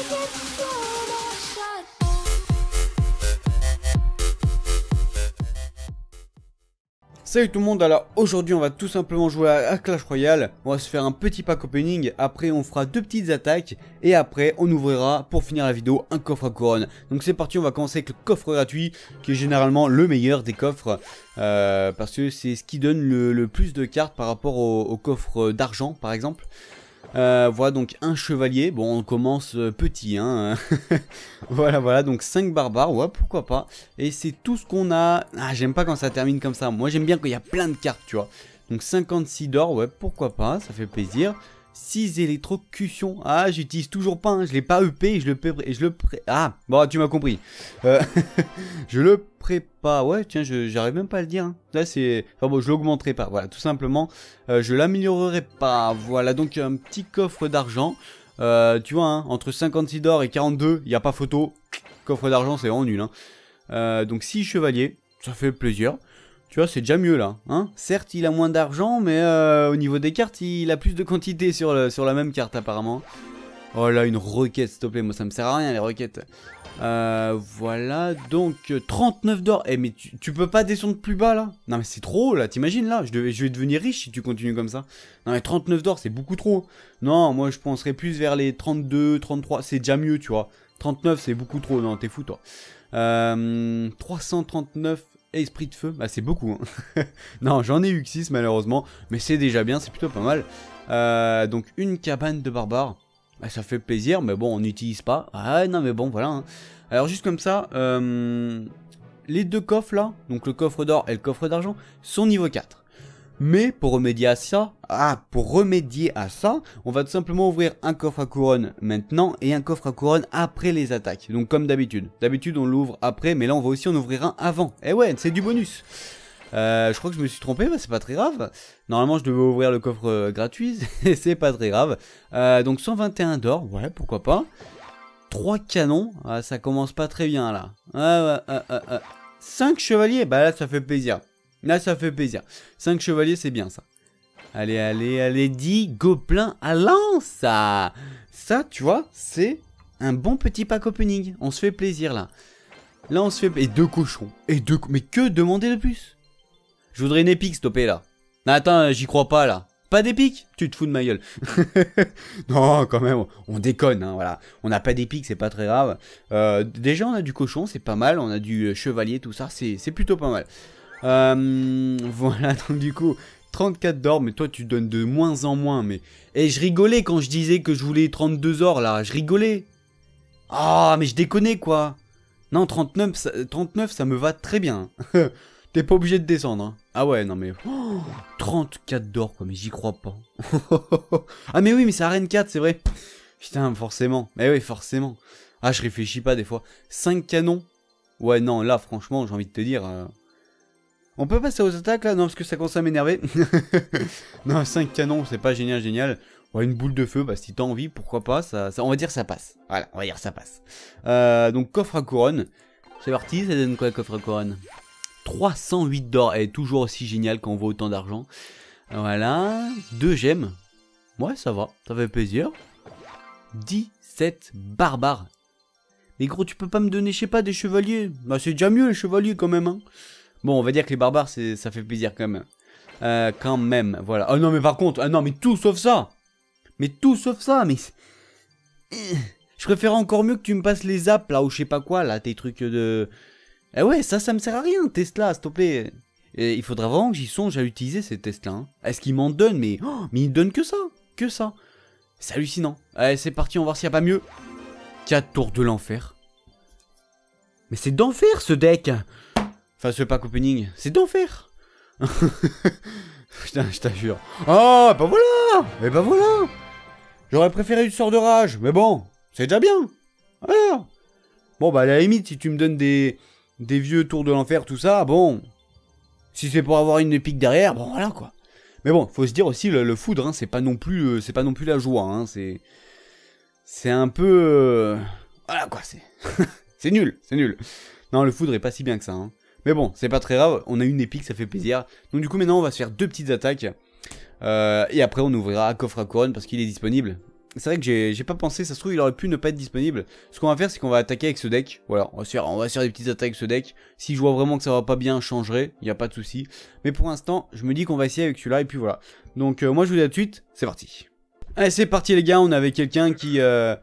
Salut tout le monde, alors aujourd'hui on va tout simplement jouer à Clash Royale. On va se faire un petit pack opening, après on fera deux petites attaques et après on ouvrira pour finir la vidéo un coffre à couronne. Donc c'est parti, on va commencer avec le coffre gratuit qui est généralement le meilleur des coffres parce que c'est ce qui donne le plus de cartes par rapport au coffre d'argent par exemple. Voilà donc un chevalier, bon on commence petit hein. voilà donc 5 barbares, ouais pourquoi pas. Et c'est tout ce qu'on a. Ah j'aime pas quand ça termine comme ça, moi j'aime bien quand il y a plein de cartes tu vois. Donc 56 d'or, ouais pourquoi pas, ça fait plaisir. 6 électrocutions, ah j'utilise toujours pas, hein. Je l'ai pas EP et je le ah bon tu m'as compris. Je le prépare, ouais tiens j'arrive même pas à le dire hein. Là c'est, enfin bon je l'augmenterai pas, voilà tout simplement. Je l'améliorerai pas, voilà donc un petit coffre d'argent. Tu vois hein, entre 56 d'or et 42 il n'y a pas photo. Coffre d'argent c'est vraiment nul hein. Donc 6 chevaliers, ça fait plaisir. Tu vois, c'est déjà mieux là. Hein, certes, il a moins d'argent, mais au niveau des cartes, il a plus de quantité sur la même carte apparemment. Oh là, une requête, s'il te plaît. Moi, ça me sert à rien les requêtes. Voilà, donc 39 d'or. Eh, mais tu peux pas descendre plus bas là? Non, mais c'est trop là. T'imagines là? Je vais devenir riche si tu continues comme ça. Non, mais 39 d'or, c'est beaucoup trop. Non, moi, je penserais plus vers les 32, 33. C'est déjà mieux, tu vois. 39, c'est beaucoup trop. Non, t'es fou, toi. 339. Esprit de feu, bah c'est beaucoup hein. Non j'en ai eu que 6 malheureusement, mais c'est déjà bien, c'est plutôt pas mal. Donc une cabane de barbares, bah, ça fait plaisir, mais bon on n'utilise pas. Ah non mais bon voilà hein. Alors juste comme ça, les deux coffres là, donc le coffre d'or et le coffre d'argent, sont niveau 4. Mais pour remédier à ça, on va tout simplement ouvrir un coffre à couronne maintenant et un coffre à couronne après les attaques. Donc comme d'habitude. D'habitude on l'ouvre après, mais là on va aussi en ouvrir un avant. Eh ouais, c'est du bonus. Je crois que je me suis trompé, bah c'est pas très grave. Normalement je devais ouvrir le coffre gratuit, c'est pas très grave. Donc 121 d'or, ouais pourquoi pas. 3 canons, ah, ça commence pas très bien là. 5 chevaliers, bah là ça fait plaisir. Là ça fait plaisir. 5 chevaliers c'est bien ça. Allez 10 gobelins à lance. Ça tu vois c'est un bon petit pack opening. On se fait plaisir là. Là on se fait... Et 2 cochons. Mais que demander de plus? Je voudrais une épique stoppée là. Non, attends j'y crois pas là. Pas d'épique? Tu te fous de ma gueule. Non quand même on déconne hein, voilà. On n'a pas d'épique c'est pas très grave. Déjà on a du cochon c'est pas mal. On a du chevalier tout ça c'est plutôt pas mal. Voilà donc du coup 34 d'or, mais toi tu donnes de moins en moins mais... Et je rigolais quand je disais que je voulais 32 or là, je rigolais. Ah mais je déconnais quoi. Non 39 ça me va très bien. T'es pas obligé de descendre hein. Ah ouais non mais 34 d'or quoi, mais j'y crois pas. Ah mais oui mais c'est arène 4 c'est vrai. Putain forcément, mais oui forcément. Ah je réfléchis pas des fois. 5 canons. Ouais non là franchement j'ai envie de te dire... On peut passer aux attaques là? Non parce que ça commence à m'énerver. Non 5 canons c'est pas génial. Ouais, une boule de feu bah si t'as envie pourquoi pas, ça on va dire ça passe. Voilà on va dire ça passe. Donc coffre à couronne. C'est parti, ça donne quoi coffre à couronne? 308 d'or, et toujours aussi génial quand on voit autant d'argent. Voilà, 2 gemmes. Ouais ça va, ça fait plaisir. 17 barbares. Mais gros tu peux pas me donner je sais pas des chevaliers? Bah c'est déjà mieux les chevaliers quand même hein. Bon, on va dire que les barbares, ça fait plaisir quand même. Voilà. Oh non, mais par contre, ah non, mais tout sauf ça. Mais je préfère encore mieux que tu me passes les apps, là, ou je sais pas quoi, là, tes trucs de... Eh ouais, ça me sert à rien, Tesla, s'il te plaît. Et il faudra vraiment que j'y songe à utiliser ces tests-là. Hein. Est-ce qu'ils m'en donnent? Mais ils donnent que ça. C'est hallucinant. Allez, c'est parti, on va voir s'il n'y a pas mieux. 4 tours de l'enfer. Mais c'est d'enfer, ce deck. Enfin, ce pack opening, c'est d'enfer. Putain, je t'assure. Oh, bah voilà. Et bah voilà. J'aurais préféré du sort de rage, mais bon, c'est déjà bien. Voilà. Bon, bah à la limite, si tu me donnes des vieux tours de l'enfer, tout ça, bon. Si c'est pour avoir une épique derrière, bon voilà quoi. Mais bon, faut se dire aussi, le foudre, hein, c'est pas non plus la joie. Hein, c'est un peu... voilà quoi, c'est nul. Non, le foudre est pas si bien que ça. Hein. Mais bon, c'est pas très grave, on a une épique, ça fait plaisir. Donc du coup maintenant on va se faire 2 petites attaques. Et après on ouvrira un coffre à couronne parce qu'il est disponible. C'est vrai que j'ai pas pensé, ça se trouve il aurait pu ne pas être disponible. Ce qu'on va faire c'est qu'on va attaquer avec ce deck. Voilà, on va se faire des petites attaques avec ce deck. Si je vois vraiment que ça va pas bien, je changerai, il n'y a pas de souci. Mais pour l'instant, je me dis qu'on va essayer avec celui-là et puis voilà. Donc moi je vous dis à tout de suite, c'est parti. Allez c'est parti les gars, on est avec quelqu'un qui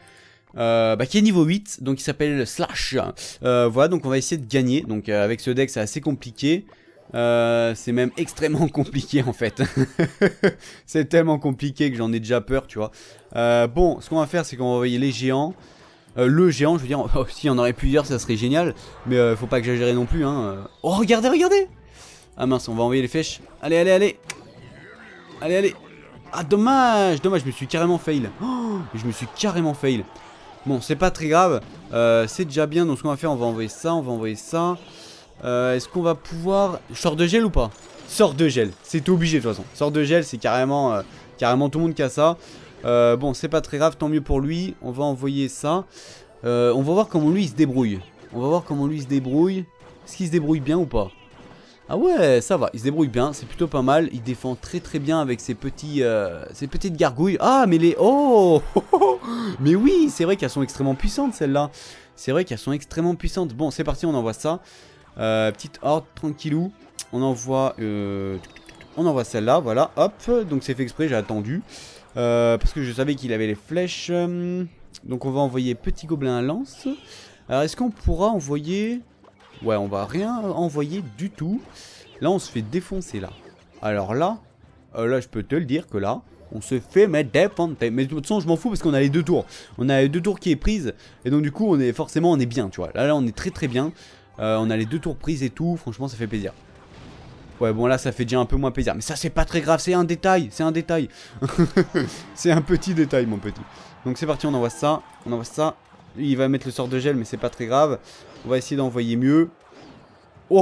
est niveau 8, donc il s'appelle Slash. Voilà, donc on va essayer de gagner. Donc avec ce deck c'est assez compliqué. C'est même extrêmement compliqué en fait. C'est tellement compliqué que j'en ai déjà peur, tu vois. Bon, ce qu'on va faire, c'est qu'on va envoyer les géants. Le géant, je veux dire, si on aurait plusieurs, ça serait génial. Mais faut pas exagérer non plus, hein. Oh, regardez, regardez! Ah mince, on va envoyer les flèches. Allez, allez, allez! Allez, allez! Ah, dommage! Dommage, je me suis carrément fail. Oh, je me suis carrément fail. Bon, c'est pas très grave. C'est déjà bien, donc ce qu'on va faire, on va envoyer ça, on va envoyer ça. Est-ce qu'on va pouvoir... Sort de gel ou pas? Sort de gel, c'est obligé de toute façon. Sort de gel, c'est carrément tout le monde qui a ça. Bon, c'est pas très grave, tant mieux pour lui. On va envoyer ça. On va voir comment lui il se débrouille. On va voir comment lui il se débrouille. Est-ce qu'il se débrouille bien ou pas? Ah ouais, ça va, il se débrouille bien, c'est plutôt pas mal. Il défend très très bien avec ses petites gargouilles. Ah, mais les... Oh mais oui, c'est vrai qu'elles sont extrêmement puissantes celles-là. C'est vrai qu'elles sont extrêmement puissantes. Bon, c'est parti, on envoie ça. Petite horde, tranquillou. On envoie celle-là, voilà, hop. Donc c'est fait exprès, j'ai attendu. Parce que je savais qu'il avait les flèches. Donc on va envoyer petit gobelin à lance. Alors est-ce qu'on pourra envoyer... Ouais, on va rien envoyer du tout. Là, on se fait défoncer, là. Alors là, je peux te le dire que là, on se fait mettre défoncer. Mais de toute façon, je m'en fous parce qu'on a les deux tours. On a les deux tours qui est prise. Et donc du coup, on est bien, tu vois. Là, on est très très bien. On a les deux tours prises et tout. Franchement, ça fait plaisir. Ouais, bon, là, ça fait déjà un peu moins plaisir. Mais ça, c'est pas très grave. C'est un détail. C'est un détail. C'est un petit détail, mon petit. Donc c'est parti, on envoie ça. On envoie ça. Lui, il va mettre le sort de gel, mais c'est pas très grave. On va essayer d'envoyer mieux. Oh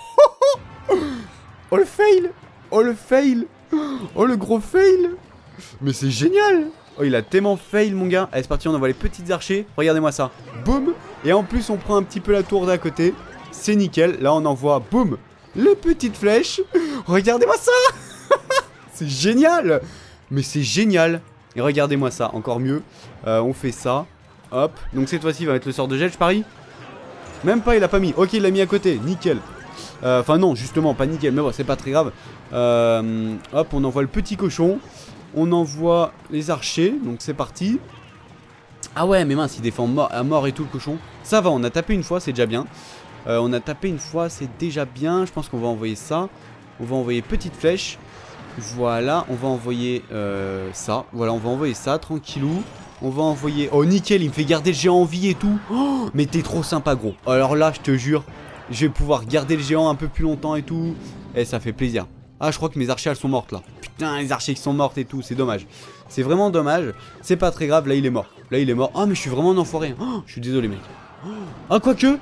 oh le fail! Oh le fail! Oh le gros fail! Mais c'est génial! Oh, il a tellement fail, mon gars. Allez, c'est parti, on envoie les petites archers. Regardez-moi ça. Boum! Et en plus, on prend un petit peu la tour d'à côté. C'est nickel. Là, on envoie, boum, les petites flèches. Regardez-moi ça! C'est génial! Mais c'est génial! Et regardez-moi ça, encore mieux. On fait ça. Hop. Donc cette fois-ci, il va mettre le sort de gel, je parie. Même pas, il a pas mis. Ok, il l'a mis à côté. Nickel. Enfin, non, justement, pas nickel. Mais bon, c'est pas très grave. Hop, on envoie le petit cochon. On envoie les archers. Donc, c'est parti. Ah ouais, mais mince, il défend à mort et tout le cochon. Ça va, on a tapé une fois, c'est déjà bien. On a tapé une fois, c'est déjà bien. Je pense qu'on va envoyer ça. On va envoyer petite flèche. Voilà, on va envoyer ça. Voilà, on va envoyer ça, tranquillou. On va envoyer... Oh nickel, il me fait garder le géant en vie et tout. Oh, mais t'es trop sympa gros. Alors là, je te jure, je vais pouvoir garder le géant un peu plus longtemps et tout. Et ça fait plaisir. Ah, je crois que mes archers elles sont mortes là. Putain, les archers qui sont mortes et tout, c'est dommage. C'est vraiment dommage. C'est pas très grave, là il est mort. Là il est mort. Ah mais je suis vraiment un enfoiré. Oh, je suis désolé mec. Ah quoique.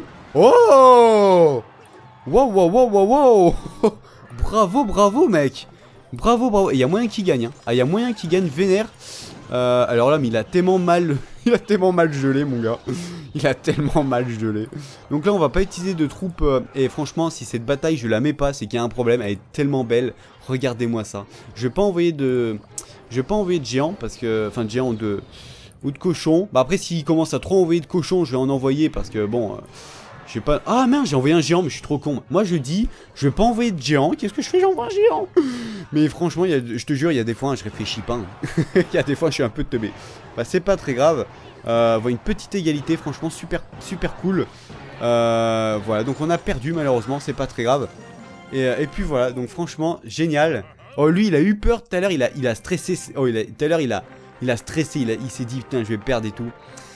Oh. Wow wow wow wow wow. Bravo, bravo mec. Bravo, bravo. Et il y a moyen qu'il gagne. Hein. Ah, il y a moyen qu'il gagne vénère. Alors là, mais il a tellement mal. Il a tellement mal gelé, mon gars. Il a tellement mal gelé. Donc là, on va pas utiliser de troupes. Et franchement, si cette bataille, je la mets pas, c'est qu'il y a un problème. Elle est tellement belle. Regardez-moi ça. Je vais pas envoyer de. Je vais pas envoyer de géant. Parce que. Enfin, de géant ou de cochon. Bah après, s'il commence à trop envoyer de cochon, je vais en envoyer. Parce que bon. Je sais pas... Ah merde, j'ai envoyé un géant, mais je suis trop con. Moi je dis, je vais pas envoyer de géant. Qu'est-ce que je fais? J'envoie un géant. Mais franchement, je te jure, il y a des fois, je réfléchis pas. Il y a des fois, je suis un peu teubé. Bah c'est pas très grave. Voilà, une petite égalité, franchement, super cool. Voilà, donc on a perdu malheureusement, c'est pas très grave. Et puis voilà, donc franchement, génial. Oh lui, il a eu peur tout à l'heure, il a stressé. Oh, tout à l'heure, il a stressé, il s'est dit, putain, je vais perdre et tout.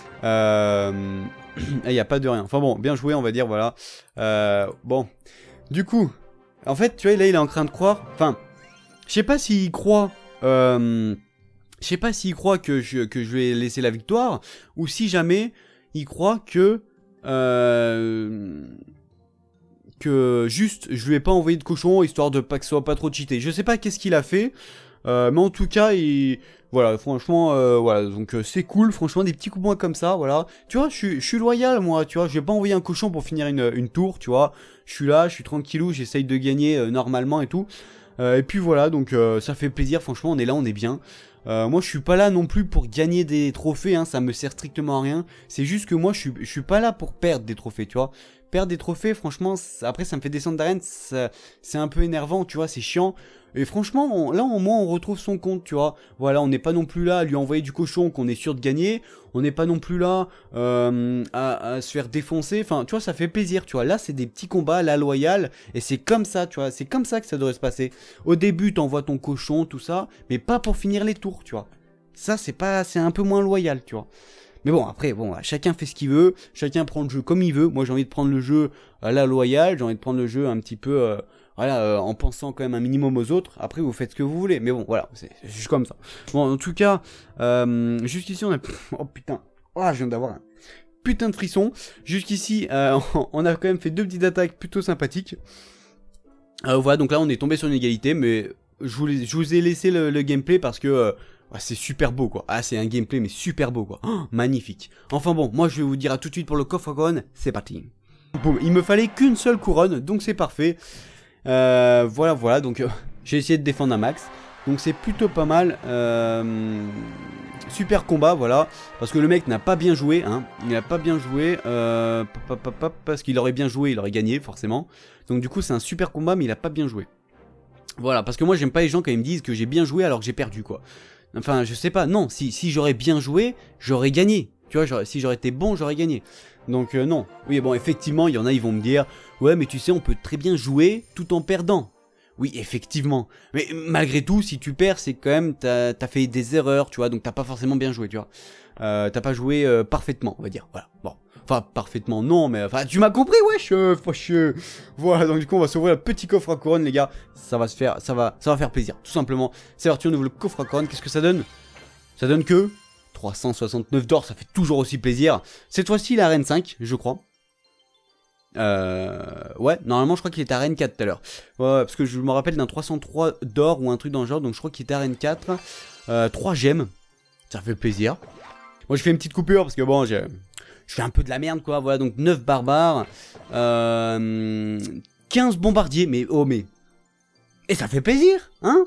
Il n'y a pas de rien. Enfin bon, bien joué, on va dire, voilà. Bon, du coup, en fait, tu vois, là, il est en train de croire. Enfin, je sais pas s'il croit. Je sais pas s'il croit que je vais laisser la victoire, ou si jamais il croit que juste, je lui ai pas envoyé de cochon histoire de pas que ce soit pas trop cheaté. Je sais pas qu'est-ce qu'il a fait, mais en tout cas, voilà, franchement, voilà, donc c'est cool, franchement, des petits coups de poing comme ça, voilà. Tu vois, je suis loyal, moi, tu vois, je vais pas envoyer un cochon pour finir une tour, tu vois. Je suis là, je suis tranquillou, j'essaye de gagner normalement et tout. Et puis voilà, donc ça fait plaisir, franchement, on est là, on est bien. Moi je suis pas là non plus pour gagner des trophées, hein, ça me sert strictement à rien. C'est juste que moi je suis pas là pour perdre des trophées, tu vois. Perdre des trophées, franchement, après ça me fait descendre d'arène, c'est un peu énervant, tu vois, c'est chiant. Et franchement, là au moins on retrouve son compte, tu vois. Voilà, on n'est pas non plus là à lui envoyer du cochon qu'on est sûr de gagner. On n'est pas non plus là à se faire défoncer. Enfin, tu vois, ça fait plaisir, tu vois. Là, c'est des petits combats, la loyale. Et c'est comme ça, tu vois. C'est comme ça que ça devrait se passer. Au début, t'envoies ton cochon, tout ça. Mais pas pour finir les tours, tu vois. Ça, c'est un peu moins loyal, tu vois. Mais bon, après, bon, chacun fait ce qu'il veut. Chacun prend le jeu comme il veut. Moi, j'ai envie de prendre le jeu à la loyale. J'ai envie de prendre le jeu un petit peu... voilà, en pensant quand même un minimum aux autres. Après, vous faites ce que vous voulez. Mais bon, voilà, c'est juste comme ça. Bon, en tout cas, jusqu'ici, on a... Oh putain. Oh, je viens d'avoir un putain de frisson. Jusqu'ici, on a quand même fait 2 petites attaques plutôt sympathiques. Voilà, donc là, on est tombé sur une égalité. Mais je vous ai laissé le gameplay parce que... c'est super beau, quoi. Ah, c'est un gameplay, mais super beau, quoi. Oh, magnifique. Enfin bon, moi, je vais vous dire à tout de suite pour le coffre à couronne. C'est parti. Boum, il me fallait qu'une seule couronne, donc c'est parfait. Voilà, donc j'ai essayé de défendre un max. Donc c'est plutôt pas mal. Super combat, voilà. Parce que le mec n'a pas bien joué, hein. Il n'a pas bien joué. Parce qu'il aurait bien joué, il aurait gagné, forcément. Donc du coup, c'est un super combat, mais il a pas bien joué. Voilà, parce que moi, j'aime pas les gens quand ils me disent que j'ai bien joué alors que j'ai perdu, quoi. Enfin, je sais pas, non, si j'aurais bien joué, j'aurais gagné. Tu vois, si j'aurais été bon, j'aurais gagné. Donc non. Oui, bon, effectivement, il y en a, ils vont me dire, ouais, mais tu sais, on peut très bien jouer tout en perdant. Oui, effectivement. Mais malgré tout, si tu perds, c'est quand même, t'as fait des erreurs, tu vois, donc t'as pas forcément bien joué, tu vois. T'as pas joué parfaitement, on va dire. Voilà, bon. Enfin, parfaitement, non, mais enfin, tu m'as compris, wesh, Voilà, donc du coup, on va s'ouvrir le petit coffre à couronne, les gars. Ça va se faire, ça va faire plaisir, tout simplement. C'est parti, on ouvre le coffre à couronne. Qu'est-ce que ça donne? Ça donne que 369 d'or, ça fait toujours aussi plaisir. Cette fois-ci, il est à Arène 5, je crois. Ouais, normalement, je crois qu'il était à Arène 4 tout à l'heure. Ouais, parce que je me rappelle d'un 303 d'or ou un truc dans le genre, donc je crois qu'il était à Arène 4. 3 gemmes, ça fait plaisir. Moi, je fais une petite coupure parce que bon, je fais un peu de la merde, quoi. Voilà, donc 9 barbares. 15 bombardiers, mais oh, mais. Et ça fait plaisir, hein?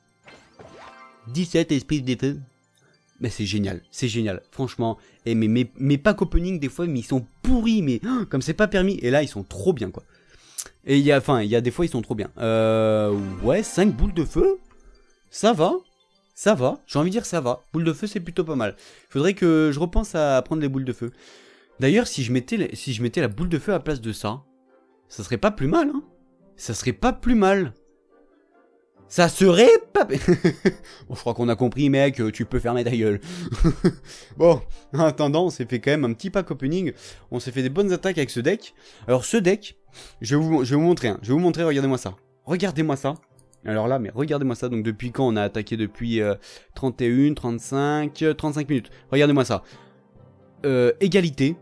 17 esprits de feu. Mais c'est génial, franchement. Et mes packs opening, des fois, mais ils sont pourris, mais comme c'est pas permis. Et là, ils sont trop bien, quoi. Et il y a des fois, ils sont trop bien. Ouais, 5 boules de feu. Ça va. J'ai envie de dire ça va. Boules de feu, c'est plutôt pas mal. Faudrait que je repense à prendre les boules de feu. D'ailleurs, si je mettais la boule de feu à la place de ça serait pas plus mal, hein. Ça serait pas plus mal. Ça serait pas... Bon, je crois qu'on a compris, mec, tu peux fermer ta gueule. Bon, en attendant, on s'est fait quand même un petit pack opening. On s'est fait des bonnes attaques avec ce deck. Alors, ce deck, je vais vous montrer, hein. Je vais vous montrer, regardez-moi ça. Regardez-moi ça. Alors là, mais regardez-moi ça. Donc, depuis quand on a attaqué? Depuis 31, 35 minutes. Regardez-moi ça. Égalité.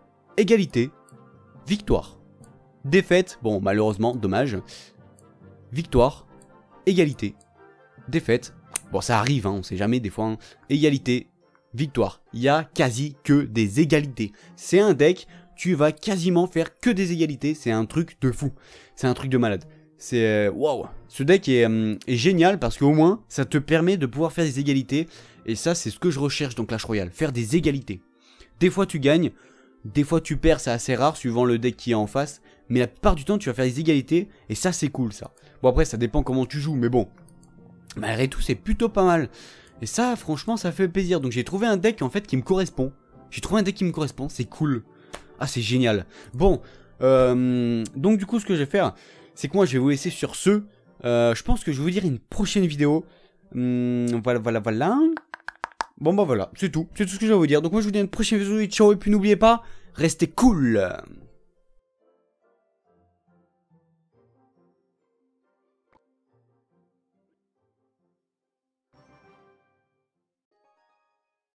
Victoire. Défaite. Bon, malheureusement, dommage. Victoire. Égalité, défaite, bon ça arrive, hein, on sait jamais des fois, hein. Égalité, victoire, il y a quasi que des égalités. C'est un deck, tu vas quasiment faire que des égalités, c'est un truc de fou, c'est un truc de malade. C'est waouh, ce deck est génial parce qu'au moins ça te permet de pouvoir faire des égalités et ça c'est ce que je recherche dans Clash Royale, faire des égalités. Des fois tu gagnes, des fois tu perds, c'est assez rare suivant le deck qui est en face. Mais la plupart du temps, tu vas faire des égalités. Et ça, c'est cool, ça. Bon, après, ça dépend comment tu joues. Mais bon, malgré tout, c'est plutôt pas mal. Et ça, franchement, ça fait plaisir. Donc, j'ai trouvé un deck, en fait, qui me correspond. C'est cool. Ah, c'est génial. Bon, donc, du coup, ce que je vais faire, c'est que moi, je vais vous laisser sur ce. Je pense que je vais vous dire une prochaine vidéo. Voilà. Bon, bah, voilà. C'est tout. C'est tout ce que je vais vous dire. Donc, moi, je vous dis à une prochaine vidéo. Ciao. Et puis, n'oubliez pas, restez cool.